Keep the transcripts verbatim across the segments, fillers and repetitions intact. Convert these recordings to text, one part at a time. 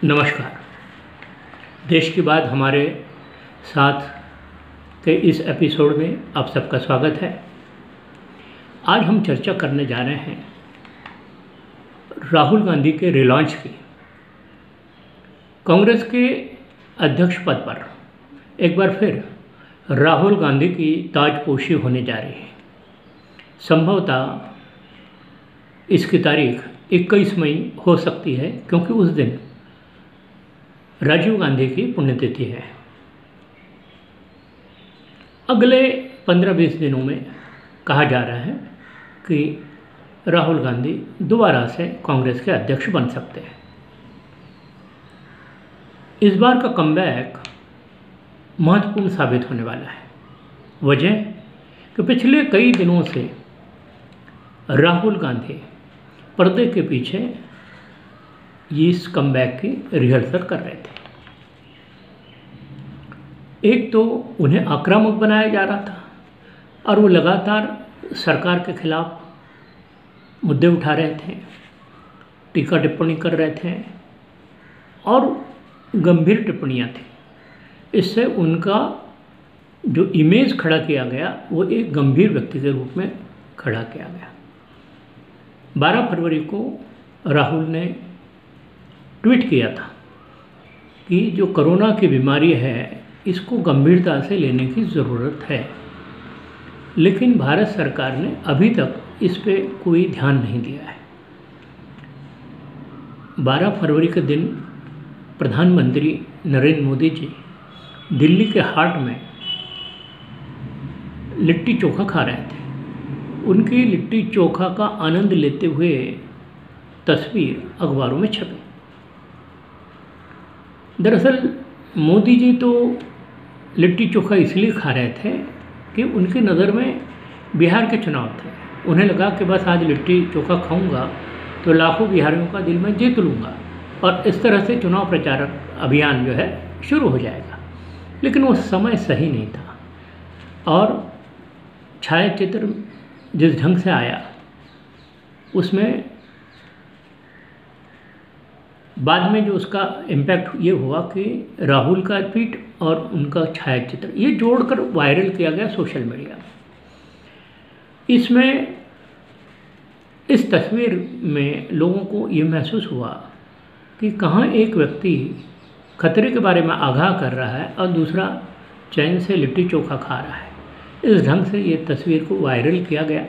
नमस्कार। देश की बात हमारे साथ के इस एपिसोड में आप सबका स्वागत है। आज हम चर्चा करने जा रहे हैं राहुल गांधी के रिलॉन्च की। कांग्रेस के अध्यक्ष पद पर एक बार फिर राहुल गांधी की ताजपोशी होने जा रही है। संभवतः इसकी तारीख इक्कीस मई हो सकती है, क्योंकि उस दिन राजीव गांधी की पुण्यतिथि है। अगले पंद्रह बीस दिनों में कहा जा रहा है कि राहुल गांधी दोबारा से कांग्रेस के अध्यक्ष बन सकते हैं। इस बार का कमबैक महत्वपूर्ण साबित होने वाला है। वजह कि पिछले कई दिनों से राहुल गांधी पर्दे के पीछे ये इस कमबैक की रिहर्सल कर रहे थे। एक तो उन्हें आक्रामक बनाया जा रहा था और वो लगातार सरकार के खिलाफ मुद्दे उठा रहे थे, टीका टिप्पणी कर रहे थे और गंभीर टिप्पणियां थी। इससे उनका जो इमेज खड़ा किया गया वो एक गंभीर व्यक्ति के रूप में खड़ा किया गया। बारह फरवरी को राहुल ने ट्वीट किया था कि जो कोरोना की बीमारी है इसको गंभीरता से लेने की ज़रूरत है, लेकिन भारत सरकार ने अभी तक इस पे कोई ध्यान नहीं दिया है। बारह फरवरी के दिन प्रधानमंत्री नरेंद्र मोदी जी दिल्ली के हाट में लिट्टी चोखा खा रहे थे। उनकी लिट्टी चोखा का आनंद लेते हुए तस्वीर अखबारों में छपी। दरअसल मोदी जी तो लिट्टी चोखा इसलिए खा रहे थे कि उनकी नज़र में बिहार के चुनाव थे। उन्हें लगा कि बस आज लिट्टी चोखा खाऊंगा तो लाखों बिहारियों का दिल मैं जीत लूँगा और इस तरह से चुनाव प्रचार अभियान जो है शुरू हो जाएगा। लेकिन वो समय सही नहीं था और छायाचित्र जिस ढंग से आया उसमें बाद में जो उसका इम्पैक्ट ये हुआ कि राहुल का ट्वीट और उनका छायाचित्र ये जोड़कर वायरल किया गया सोशल मीडिया में। इसमें इस तस्वीर में लोगों को ये महसूस हुआ कि कहाँ एक व्यक्ति खतरे के बारे में आगाह कर रहा है और दूसरा चैन से लिट्टी चोखा खा रहा है। इस ढंग से ये तस्वीर को वायरल किया गया।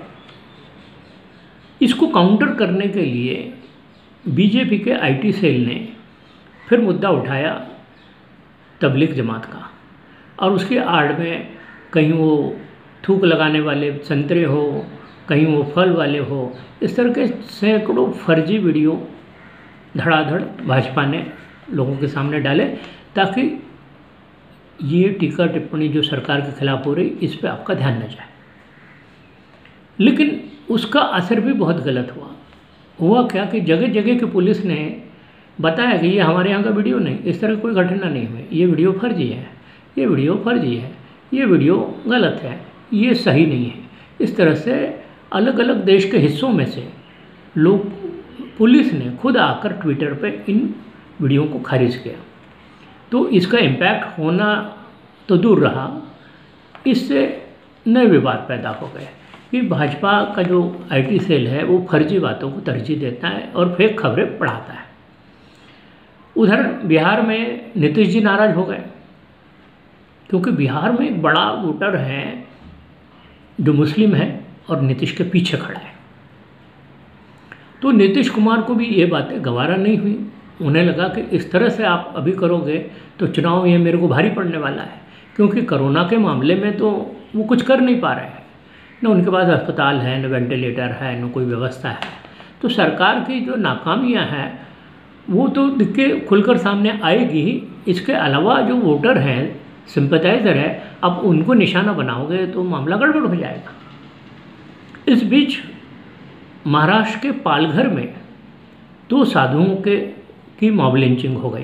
इसको काउंटर करने के लिए बीजेपी के आईटी सेल ने फिर मुद्दा उठाया तबलीग जमात का, और उसके आड़ में कहीं वो थूक लगाने वाले संतरे हो, कहीं वो फल वाले हो, इस तरह के सैकड़ों फर्जी वीडियो धड़ाधड़ भाजपा ने लोगों के सामने डाले ताकि ये टीका टिप्पणी जो सरकार के खिलाफ हो रही इस पे आपका ध्यान न जाए। लेकिन उसका असर भी बहुत गलत हुआ। हुआ क्या कि जगह जगह की पुलिस ने बताया कि ये हमारे यहाँ का वीडियो नहीं, इस तरह कोई घटना नहीं हुई, ये वीडियो फर्जी है, ये वीडियो फर्जी है, ये वीडियो गलत है, ये सही नहीं है। इस तरह से अलग अलग देश के हिस्सों में से लोग पुलिस ने खुद आकर ट्विटर पे इन वीडियो को खारिज किया। तो इसका इम्पैक्ट होना तो दूर रहा, इससे नए विवाद पैदा हो गए कि भाजपा का जो आईटी सेल है वो फर्जी बातों को तरजीह देता है और फेक खबरें पढ़ाता है। उधर बिहार में नीतीश जी नाराज हो गए, क्योंकि बिहार में एक बड़ा वोटर है जो मुस्लिम है और नीतीश के पीछे खड़ा है। तो नीतीश कुमार को भी ये बातें गवारा नहीं हुई। उन्हें लगा कि इस तरह से आप अभी करोगे तो चुनाव ये मेरे को भारी पड़ने वाला है, क्योंकि कोरोना के मामले में तो वो कुछ कर नहीं पा रहे हैं, न उनके पास अस्पताल है, न वेंटिलेटर है, न कोई व्यवस्था है। तो सरकार की जो नाकामियां हैं वो तो दिख के खुलकर सामने आएगी ही। इसके अलावा जो वोटर हैं, सिंपैथाइज़र है, अब उनको निशाना बनाओगे तो मामला गड़बड़ हो जाएगा। इस बीच महाराष्ट्र के पालघर में दो साधुओं के की मॉब लिंचिंग हो गई।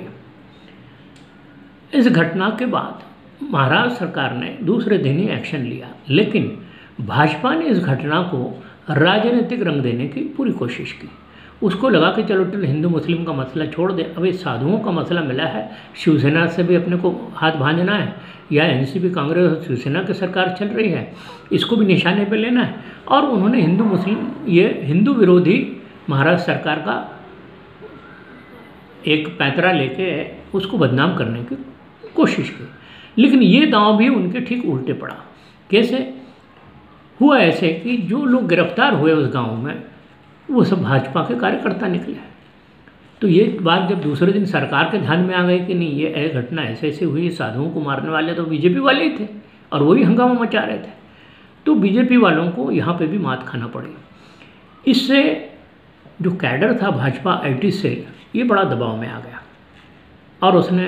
इस घटना के बाद महाराष्ट्र सरकार ने दूसरे दिन ही एक्शन लिया, लेकिन भाजपा ने इस घटना को राजनीतिक रंग देने की पूरी कोशिश की। उसको लगा कि चलो चलो हिंदू मुस्लिम का मसला छोड़ दे, अब ये साधुओं का मसला मिला है, शिवसेना से भी अपने को हाथ बांधना है, या एनसीपी कांग्रेस और शिवसेना की सरकार चल रही है, इसको भी निशाने पे लेना है। और उन्होंने हिंदू मुस्लिम, ये हिंदू विरोधी महाराष्ट्र सरकार का एक पैंतरा लेके उसको बदनाम करने की कोशिश की। लेकिन ये दांव भी उनके ठीक उल्टे पड़ा। कैसे हुआ? ऐसे कि जो लोग गिरफ्तार हुए उस गांव में वो सब भाजपा के कार्यकर्ता निकले। तो ये बात जब दूसरे दिन सरकार के ध्यान में आ गई कि नहीं, ये घटना ऐसे ऐसे हुई, साधुओं को मारने वाले तो बीजेपी वाले ही थे और वही हंगामा मचा रहे थे, तो बीजेपी वालों को यहाँ पे भी मात खाना पड़ी। इससे जो कैडर था भाजपा आईटी सेल, ये बड़ा दबाव में आ गया और उसने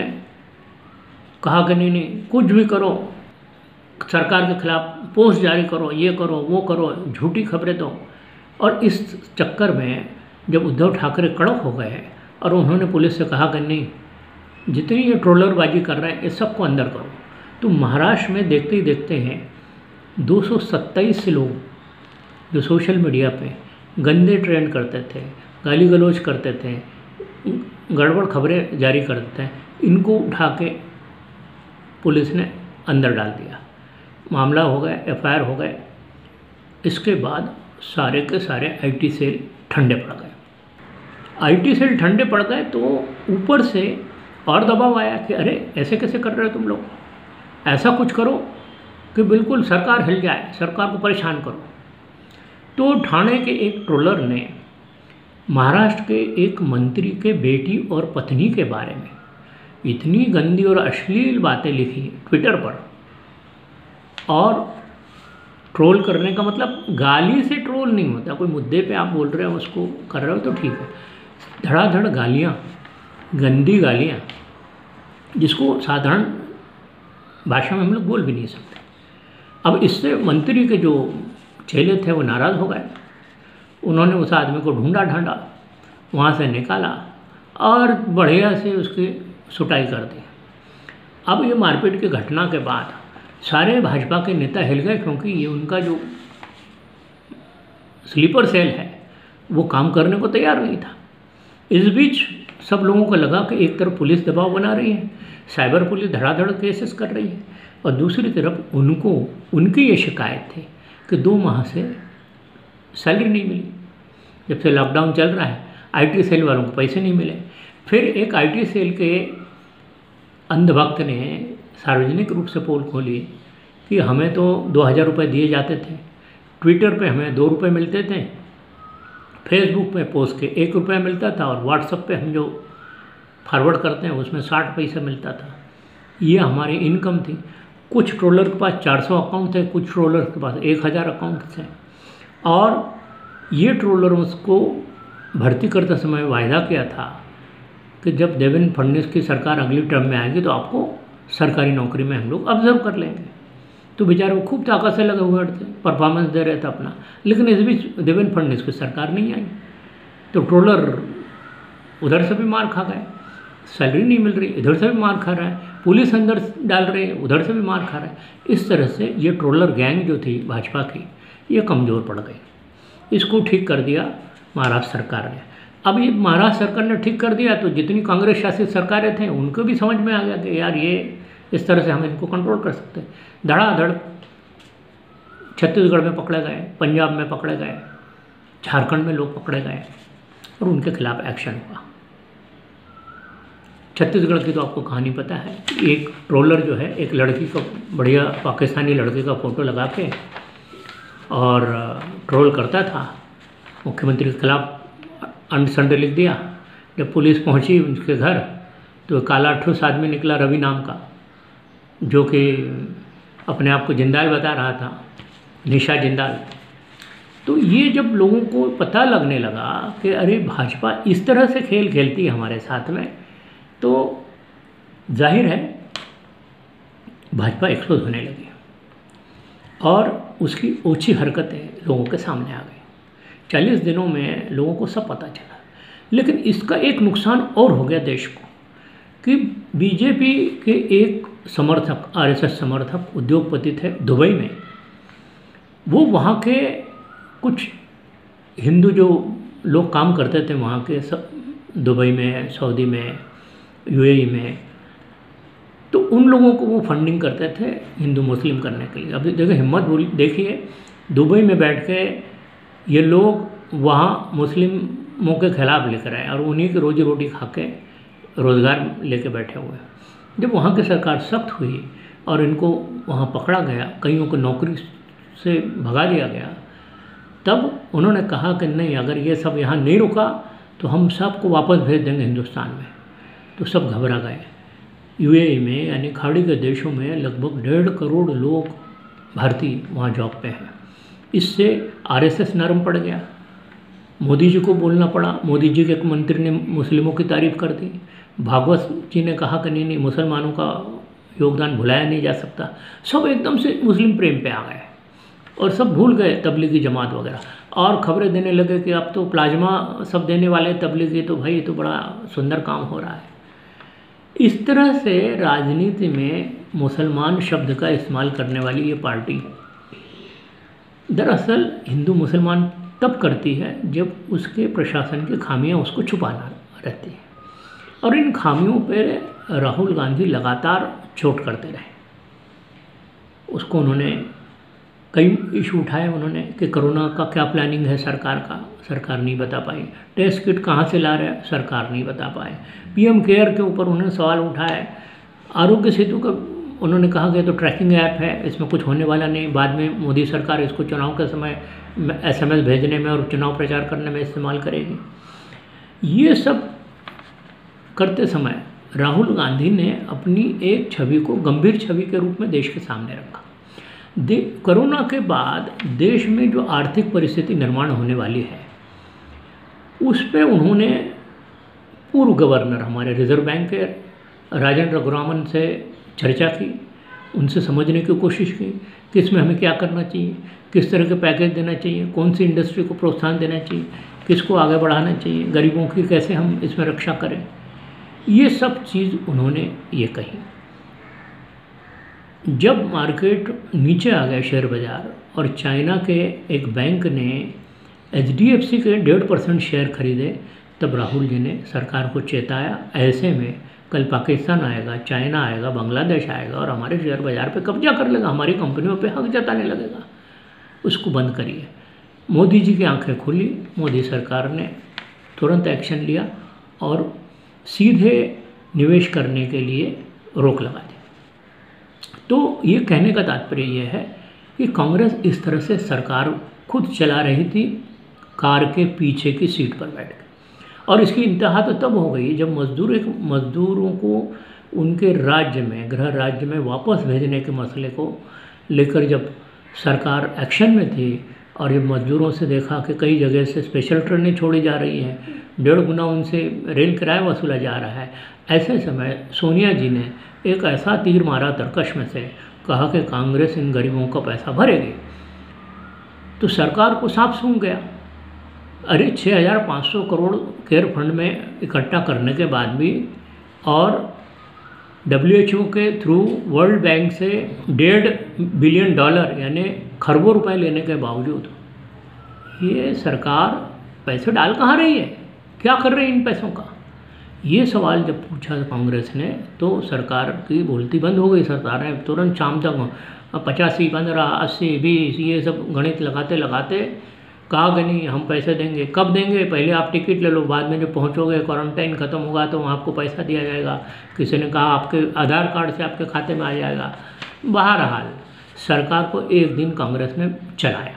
कहा कि नहीं नहीं कुछ भी करो, सरकार के खिलाफ पोस्ट जारी करो, ये करो वो करो, झूठी खबरें दो। और इस चक्कर में जब उद्धव ठाकरे कड़क हो गए और उन्होंने पुलिस से कहा कि नहीं, जितनी ये ट्रोलरबाजी कर रहे हैं इस सबको अंदर करो, तो महाराष्ट्र में देखते ही देखते हैं दो सौ सत्ताईस लोग जो सोशल मीडिया पे गंदे ट्रेंड करते थे, गाली गलौज करते थे, गड़बड़ खबरें जारी करते थे, इनको उठा के पुलिस ने अंदर डाल दिया, मामला हो गया, एफआईआर हो गए। इसके बाद सारे के सारे आईटी सेल ठंडे पड़ गए। आईटी सेल ठंडे पड़ गए तो ऊपर से और दबाव आया कि अरे ऐसे कैसे कर रहे हो तुम लोग, ऐसा कुछ करो कि बिल्कुल सरकार हिल जाए, सरकार को परेशान करो। तो ठाणे के एक ट्रोलर ने महाराष्ट्र के एक मंत्री के बेटी और पत्नी के बारे में इतनी गंदी और अश्लील बातें लिखी ट्विटर पर। और ट्रोल करने का मतलब गाली से ट्रोल नहीं होता, कोई मुद्दे पे आप बोल रहे हो उसको कर रहे हो तो ठीक है, धड़ाधड़ गालियाँ, गंदी गालियाँ, जिसको साधारण भाषा में हम लोग बोल भी नहीं सकते। अब इससे मंत्री के जो चेले थे वो नाराज़ हो गए, उन्होंने उस आदमी को ढूंढा ढांढा, वहाँ से निकाला और बढ़िया से उसकी सुटाई कर दी। अब ये मारपीट की घटना के बाद सारे भाजपा के नेता हिल गए, क्योंकि ये उनका जो स्लीपर सेल है वो काम करने को तैयार नहीं था। इस बीच सब लोगों को लगा कि एक तरफ पुलिस दबाव बना रही है, साइबर पुलिस धड़ाधड़ केसेस कर रही है, और दूसरी तरफ उनको उनकी ये शिकायत थी कि दो माह से सैलरी नहीं मिली, जब से लॉकडाउन चल रहा है, आईटी सेल वालों को पैसे नहीं मिले। फिर एक आईटी सेल के अंधभक्त ने सार्वजनिक रूप से पोल खोली कि हमें तो दो हज़ार रुपये दिए जाते थे, ट्विटर पे हमें दो रुपये मिलते थे, फेसबुक पे पोस्ट के एक रुपया मिलता था, और व्हाट्सएप पे हम जो फॉरवर्ड करते हैं उसमें साठ पैसे मिलता था। ये हमारी इनकम थी। कुछ ट्रोलर के पास चार सौ अकाउंट थे, कुछ ट्रोलर के पास एक हज़ार अकाउंट थे, और ये ट्रोलर उसको भर्ती करते समय वायदा किया था कि जब देवेंद्र फडणवीस की सरकार अगली टर्म में आएगी तो आपको सरकारी नौकरी में हम लोग ऑब्जर्व कर लेंगे। तो बेचारे वो खूब ताकत से लगे हुए थे, परफॉर्मेंस दे रहे थे अपना। लेकिन इस बीच देवेंद्र फडणवीस की सरकार नहीं आई, तो ट्रोलर उधर से भी मार खा गए, सैलरी नहीं मिल रही, इधर से भी मार खा रहा है, पुलिस अंदर डाल रही है, उधर से भी मार खा रहा है। इस तरह से ये ट्रोलर गैंग जो थी भाजपा की, ये कमज़ोर पड़ गई। इसको ठीक कर दिया महाराष्ट्र सरकार ने। अब ये महाराष्ट्र सरकार ने ठीक कर दिया तो जितनी कांग्रेस शासित सरकारें थे उनको भी समझ में आ गया कि यार ये इस तरह से हम इनको कंट्रोल कर सकते हैं। धड़ाधड़ छत्तीसगढ़ में पकड़े गए, पंजाब में पकड़े गए, झारखंड में लोग पकड़े गए और उनके खिलाफ एक्शन हुआ। छत्तीसगढ़ की तो आपको कहानी पता है। एक ट्रोलर जो है एक लड़की का, बढ़िया पाकिस्तानी लड़के का फ़ोटो लगा के और ट्रोल करता था, मुख्यमंत्री के खिलाफ अंड संड लिख दिया। जब पुलिस पहुंची उनके घर तो काला ठूस आदमी निकला रवि नाम का, जो कि अपने आप को जिंदाल बता रहा था, निशा जिंदाल। तो ये जब लोगों को पता लगने लगा कि अरे भाजपा इस तरह से खेल खेलती है हमारे साथ में, तो जाहिर है भाजपा एक्सपोज होने लगी और उसकी ओछी हरकतें लोगों के सामने आ गई। चालीस दिनों में लोगों को सब पता चला। लेकिन इसका एक नुकसान और हो गया देश को कि बीजेपी के एक समर्थक, आरएसएस समर्थक उद्योगपति थे दुबई में, वो वहाँ के कुछ हिंदू जो लोग काम करते थे वहाँ के, सब दुबई में, सऊदी में, यूएई में, तो उन लोगों को वो फंडिंग करते थे हिंदू मुस्लिम करने के लिए। अब देखिए हिम्मत बोली, देखिए दुबई में बैठ के ये लोग वहाँ मुस्लिमों के खिलाफ लेकर आए और उन्हीं की रोजी रोटी खा के रोज़गार लेके बैठे हुए। जब वहाँ की सरकार सख्त हुई और इनको वहाँ पकड़ा गया, कईयों को नौकरी से भगा दिया गया, तब उन्होंने कहा कि नहीं, अगर ये सब यहाँ नहीं रुका तो हम सबको वापस भेज देंगे हिंदुस्तान में। तो सब घबरा गए। यूएई में यानी खाड़ी के देशों में लगभग डेढ़ करोड़ लोग भारतीय वहाँ जॉब पे हैं। इससे आरएसएस नरम पड़ गया, मोदी जी को बोलना पड़ा। मोदी जी के एक मंत्री ने मुस्लिमों की तारीफ़ कर दी, भागवत जी ने कहा कि नहीं नहीं मुसलमानों का योगदान भुलाया नहीं जा सकता। सब एकदम से मुस्लिम प्रेम पे आ गए और सब भूल गए तबलीगी जमात वगैरह, और खबरें देने लगे कि अब तो प्लाज्मा सब देने वाले तबलीगी, तो भाई तो बड़ा सुंदर काम हो रहा है। इस तरह से राजनीति में मुसलमान शब्द का इस्तेमाल करने वाली ये पार्टी दरअसल हिंदू मुसलमान तब करती है जब उसके प्रशासन की खामियां उसको छुपाना रहती है, और इन खामियों पर राहुल गांधी लगातार चोट करते रहे। उसको उन्होंने कई इशू उठाए उन्होंने कि कोरोना का क्या प्लानिंग है सरकार का, सरकार नहीं बता पाई। टेस्ट किट कहाँ से ला रहे हैं, सरकार नहीं बता पाए। पीएम केयर के ऊपर उन्होंने सवाल उठाए। आरोग्य सेतु का उन्होंने कहा कि तो ट्रैकिंग ऐप है, इसमें कुछ होने वाला नहीं, बाद में मोदी सरकार इसको चुनाव के समय एसएमएस भेजने में और चुनाव प्रचार करने में इस्तेमाल करेगी। ये सब करते समय राहुल गांधी ने अपनी एक छवि को गंभीर छवि के रूप में देश के सामने रखा। दे कोरोना के बाद देश में जो आर्थिक परिस्थिति निर्माण होने वाली है उस पर उन्होंने पूर्व गवर्नर हमारे रिजर्व बैंक के राजेंद्र रघुरामन से चर्चा की, उनसे समझने की कोशिश की कि इसमें हमें क्या करना चाहिए, किस तरह के पैकेज देना चाहिए, कौन सी इंडस्ट्री को प्रोत्साहन देना चाहिए, किसको आगे बढ़ाना चाहिए, गरीबों की कैसे हम इसमें रक्षा करें। ये सब चीज़ उन्होंने ये कही। जब मार्केट नीचे आ गया शेयर बाज़ार और चाइना के एक बैंक ने एचडीएफसी के डेढ़ परसेंट शेयर खरीदे, तब राहुल जी ने सरकार को चेताया, ऐसे में कल पाकिस्तान आएगा, चाइना आएगा, बांग्लादेश आएगा और हमारे शेयर बाज़ार पे कब्जा कर लेगा, हमारी कंपनियों पे हक जताने लगेगा, उसको बंद करिए। मोदी जी की आंखें खुली, मोदी सरकार ने तुरंत एक्शन लिया और सीधे निवेश करने के लिए रोक लगा दी। तो ये कहने का तात्पर्य ये है कि कांग्रेस इस तरह से सरकार खुद चला रही थी कार के पीछे की सीट पर बैठ के, और इसकी इंतहा तो तब हो गई जब मजदूर एक मजदूरों को उनके राज्य में, गृह राज्य में वापस भेजने के मसले को लेकर जब सरकार एक्शन में थी और ये मजदूरों से देखा कि कई जगह से स्पेशल ट्रेनें छोड़ी जा रही हैं, डेढ़ गुना उनसे रेल किराया वसूला जा रहा है, ऐसे समय सोनिया जी ने एक ऐसा तीर मारा तरकश में से, कहा कि कांग्रेस इन गरीबों का पैसा भरेगी। तो सरकार को साफ सूंघ गया। अरे छः हज़ार पाँच सौ करोड़ केयर फंड में इकट्ठा करने के बाद भी और डब्ल्यू एच ओ के थ्रू वर्ल्ड बैंक से डेढ़ बिलियन डॉलर यानी खरबों रुपए लेने के बावजूद ये सरकार पैसे डाल कहाँ रही है, क्या कर रही है इन पैसों का? ये सवाल जब पूछा कांग्रेस ने तो सरकार की बोलती बंद हो गई। सरकार ने तुरंत शाम तक पचासी पंद्रह अस्सी बीस ये सब गणित लगाते लगाते कहा कि नहीं हम पैसे देंगे। कब देंगे? पहले आप टिकट ले लो, बाद में जब पहुंचोगे क्वारंटाइन ख़त्म होगा तो आपको पैसा दिया जाएगा। किसी ने कहा आपके आधार कार्ड से आपके खाते में आ जाएगा। बहरहाल सरकार को एक दिन कांग्रेस ने चलाया।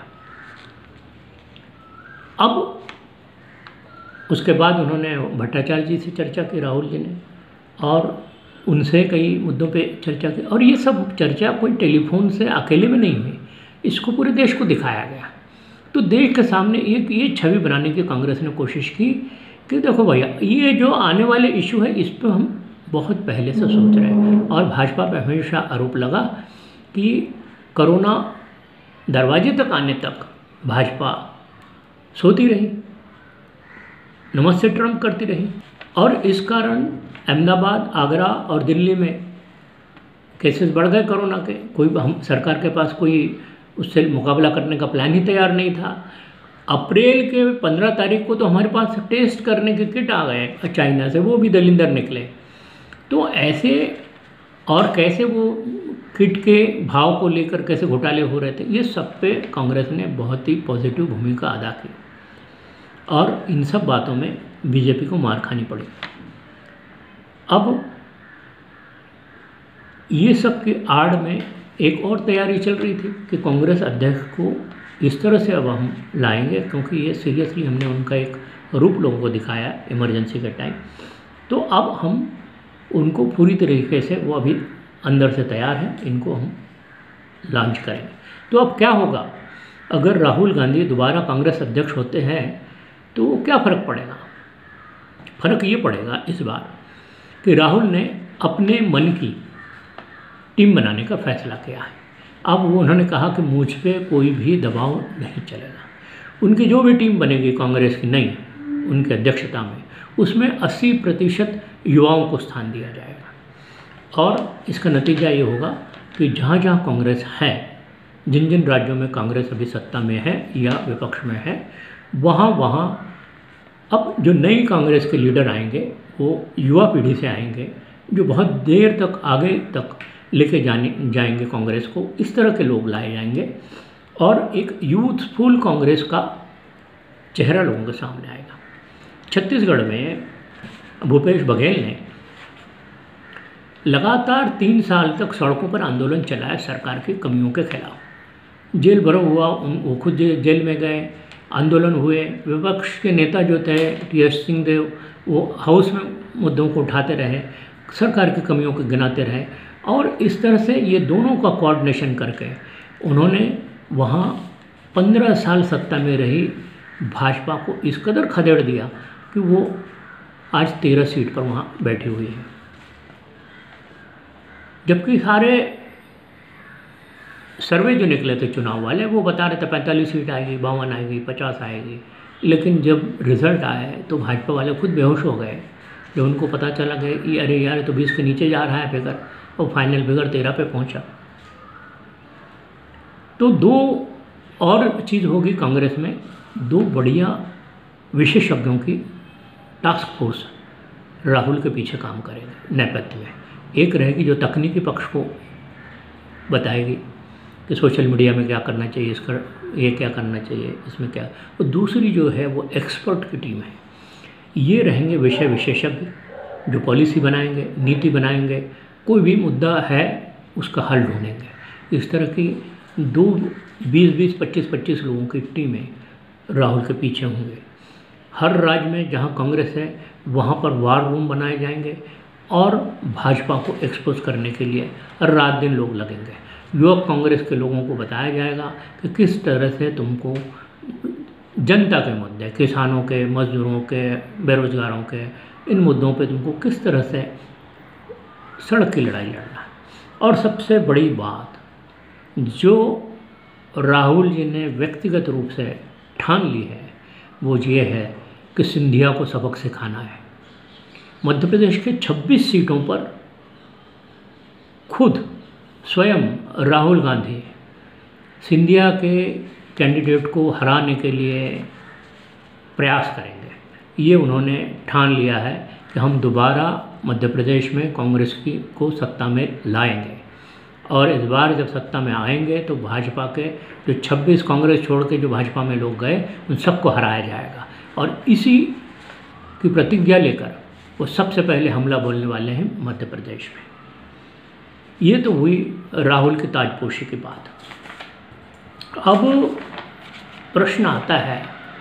अब उसके बाद उन्होंने भट्टाचार्य जी से चर्चा की राहुल जी ने, और उनसे कई मुद्दों पे चर्चा की, और ये सब चर्चा कोई टेलीफोन से अकेले में नहीं हुई, इसको पूरे देश को दिखाया गया। तो देश के सामने एक ये छवि बनाने की कांग्रेस ने कोशिश की कि देखो भैया ये जो आने वाले इशू है इस पर हम बहुत पहले से सोच रहे हैं। और भाजपा पर हमेशा आरोप लगा कि कोरोना दरवाजे तक आने तक भाजपा सोती रही, नमस्ते ट्रम्प करती रही, और इस कारण अहमदाबाद, आगरा और दिल्ली में केसेस बढ़ गए कोरोना के। कोई हम सरकार के पास कोई उससे मुकाबला करने का प्लान ही तैयार नहीं था। अप्रैल के पंद्रह तारीख को तो हमारे पास टेस्ट करने के किट आ गए चाइना से, वो भी दलिंदर निकले। तो ऐसे और कैसे वो किट के भाव को लेकर कैसे घोटाले हो रहे थे, ये सब पे कांग्रेस ने बहुत ही पॉजिटिव भूमिका अदा की और इन सब बातों में बीजेपी को मार खानी पड़ी। अब ये सब की आड़ में एक और तैयारी चल रही थी कि कांग्रेस अध्यक्ष को इस तरह से अब हम लाएंगे, क्योंकि ये सीरियसली हमने उनका एक रूप लोगों को दिखाया इमरजेंसी के टाइम, तो अब हम उनको पूरी तरीके से, वो अभी अंदर से तैयार हैं, इनको हम लॉन्च करेंगे। तो अब क्या होगा अगर राहुल गांधी दोबारा कांग्रेस अध्यक्ष होते हैं, तो क्या फ़र्क पड़ेगा? फ़र्क ये पड़ेगा इस बार कि राहुल ने अपने मन की टीम बनाने का फैसला किया है। अब वो उन्होंने कहा कि मुझ पे कोई भी दबाव नहीं चलेगा। उनकी जो भी टीम बनेगी कांग्रेस की नई, उनकी अध्यक्षता में, उसमें अस्सी प्रतिशत युवाओं को स्थान दिया जाएगा और इसका नतीजा ये होगा कि जहाँ जहाँ कांग्रेस है, जिन जिन राज्यों में कांग्रेस अभी सत्ता में है या विपक्ष में है, वहाँ वहाँ अब जो नई कांग्रेस के लीडर आएंगे वो युवा पीढ़ी से आएंगे, जो बहुत देर तक आगे तक लेके जाने जाएंगे कांग्रेस को। इस तरह के लोग लाए जाएंगे और एक यूथफुल कांग्रेस का चेहरा लोगों के सामने आएगा। छत्तीसगढ़ में भूपेश बघेल ने लगातार तीन साल तक सड़कों पर आंदोलन चलाया सरकार की कमियों के खिलाफ। जेल भरा हुआ, वो खुद जेल में गए, आंदोलन हुए। विपक्ष के नेता जो थे टी एस सिंहदेव, वो हाउस में मुद्दों को उठाते रहे, सरकार की कमियों को गिनाते रहे और इस तरह से ये दोनों का कोऑर्डिनेशन करके उन्होंने वहाँ पंद्रह साल सत्ता में रही भाजपा को इस कदर खदेड़ दिया कि वो आज तेरह सीट पर वहाँ बैठी हुई है। जबकि सारे सर्वे जो निकले थे चुनाव वाले, वो बता रहे थे पैंतालीस सीट आएगी, बावन आएगी, पचास आएगी, लेकिन जब रिज़ल्ट आए तो भाजपा वाले खुद बेहोश हो गए जब उनको पता चला कि अरे यार तो बीस के नीचे जा रहा है फिगर, और फाइनल फिगर तेरह पे पहुंचा। तो दो और चीज़ होगी कांग्रेस में, दो बढ़िया विशेषज्ञों की टास्क फोर्स राहुल के पीछे काम करेगी नेपथ्य में। एक रहेगी जो तकनीकी पक्ष को बताएगी कि सोशल मीडिया में क्या करना चाहिए, इसका ये क्या करना चाहिए, इसमें क्या, और दूसरी जो है वो एक्सपर्ट की टीम है। ये रहेंगे विषय विशेषज्ञ जो पॉलिसी बनाएंगे, नीति बनाएंगे, कोई भी मुद्दा है उसका हल ढूंढेंगे। इस तरह की दो बीस बीस पच्चीस पच्चीस लोगों की टीमें राहुल के पीछे होंगे। हर राज्य में जहां कांग्रेस है वहां पर वार रूम बनाए जाएंगे और भाजपा को एक्सपोज करने के लिए रात दिन लोग लगेंगे। युवक कांग्रेस के लोगों को बताया जाएगा कि किस तरह से तुमको जनता के मुद्दे, किसानों के, मजदूरों के, बेरोजगारों के, इन मुद्दों पे तुमको किस तरह से सड़क की लड़ाई लड़ना है। और सबसे बड़ी बात जो राहुल जी ने व्यक्तिगत रूप से ठान ली है वो ये है कि सिंधिया को सबक सिखाना है। मध्य प्रदेश के छब्बीस सीटों पर खुद स्वयं राहुल गांधी सिंधिया के कैंडिडेट को हराने के लिए प्रयास करेंगे। ये उन्होंने ठान लिया है कि हम दोबारा मध्य प्रदेश में कांग्रेस की को सत्ता में लाएंगे और इस बार जब सत्ता में आएंगे तो भाजपा के जो छब्बीस कांग्रेस छोड़ के जो भाजपा में लोग गए उन सबको हराया जाएगा। और इसी की प्रतिज्ञा लेकर वो सबसे पहले हमला बोलने वाले हैं मध्य प्रदेश में। ये तो हुई राहुल की ताजपोशी की बात। अब प्रश्न आता है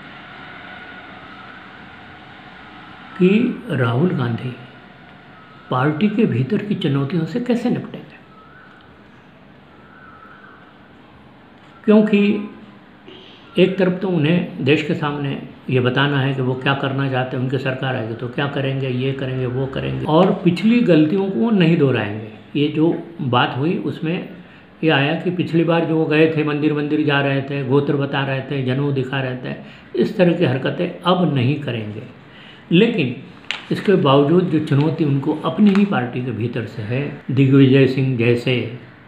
कि राहुल गांधी पार्टी के भीतर की चुनौतियों से कैसे निपटेंगे, क्योंकि एक तरफ तो उन्हें देश के सामने ये बताना है कि वो क्या करना चाहते हैं, उनकी सरकार आएगी तो क्या करेंगे, ये करेंगे वो करेंगे, और पिछली गलतियों को नहीं दोहराएंगे। ये जो बात हुई उसमें ये आया कि पिछली बार जो वो गए थे मंदिर मंदिर जा रहे थे, गोत्र बता रहे थे, जनेऊ दिखा रहे थे, इस तरह की हरकतें अब नहीं करेंगे। लेकिन इसके बावजूद जो चुनौती उनको अपनी ही पार्टी के भीतर से है, दिग्विजय सिंह जैसे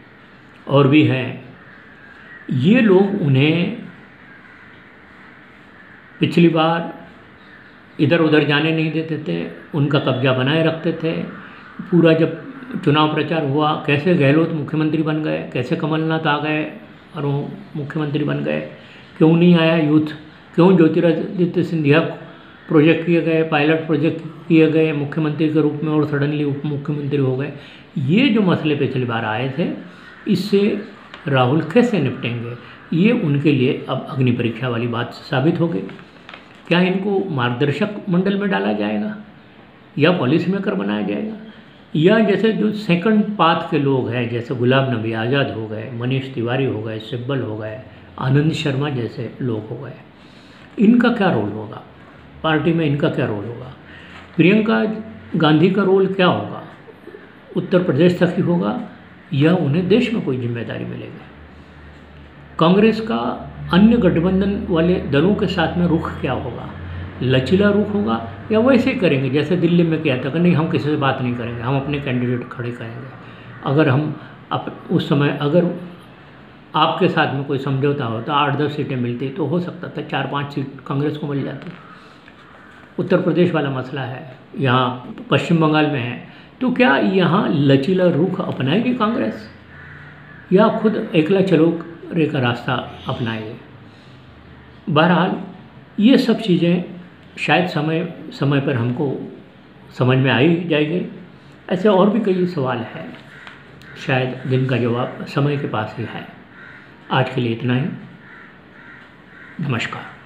और भी हैं, ये लोग उन्हें पिछली बार इधर उधर जाने नहीं देते थे, उनका कब्जा बनाए रखते थे। पूरा जब चुनाव प्रचार हुआ, कैसे गहलोत मुख्यमंत्री बन गए, कैसे कमलनाथ आ गए और वो मुख्यमंत्री बन गए, क्यों नहीं आया यूथ, क्यों ज्योतिरादित्य सिंधिया प्रोजेक्ट किए गए, पायलट प्रोजेक्ट किए गए मुख्यमंत्री के रूप में और सडनली उप मुख्यमंत्री हो गए। ये जो मसले पिछली बार आए थे, इससे राहुल कैसे निपटेंगे, ये उनके लिए अब अग्नि परीक्षा वाली बात साबित हो गई। क्या इनको मार्गदर्शक मंडल में डाला जाएगा या पॉलिसी मेकर बनाया जाएगा, या जैसे जो सेकंड पाथ के लोग हैं, जैसे गुलाम नबी आज़ाद हो गए, मनीष तिवारी हो गए, सिब्बल हो गए, आनंद शर्मा जैसे लोग हो गए, इनका क्या रोल होगा पार्टी में, इनका क्या रोल होगा? प्रियंका गांधी का रोल क्या होगा? उत्तर प्रदेश तक ही होगा या उन्हें देश में कोई जिम्मेदारी मिलेगी? कांग्रेस का अन्य गठबंधन वाले दलों के साथ में रुख क्या होगा? लचीला रुख होगा या वैसे ही करेंगे जैसे दिल्ली में किया था कि नहीं हम किसी से बात नहीं करेंगे, हम अपने कैंडिडेट खड़े करेंगे। अगर हम अप, उस समय अगर आपके साथ में कोई समझौता होता, आठ दस सीटें मिलती तो हो सकता था चार पाँच सीट कांग्रेस को मिल जाती। उत्तर प्रदेश वाला मसला है, यहाँ पश्चिम बंगाल में है, तो क्या यहाँ लचीला रुख अपनाएगी कांग्रेस या खुद एकला चलो रे का रास्ता अपनाएंगे? बहरहाल ये सब चीज़ें शायद समय समय पर हमको समझ में आई जाएगी। ऐसे और भी कई सवाल हैं शायद जिनका जवाब समय के पास ही है। आज के लिए इतना ही। नमस्कार।